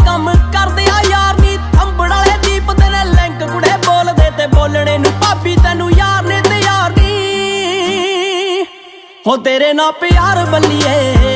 ਕੰਮ ਕਰਦੇ ਆ ਯਾਰ ਨੀ ਥੰਬੜ ਵਾਲੇ ਦੀਪ ਦੇ ਨੇ ਲਿੰਕ ਕੁੜੇ ਬੋਲਦੇ ਤੇ ਬੋਲਣੇ ਨੂੰ ਭਾਬੀ ਤੈਨੂੰ ਯਾਰ ਨੇ ਤੇ ਯਾਰ ਨੀ ਹੋ ਤੇਰੇ ਨਾਲ ਪਿਆਰ ਬੱਲੀਏ।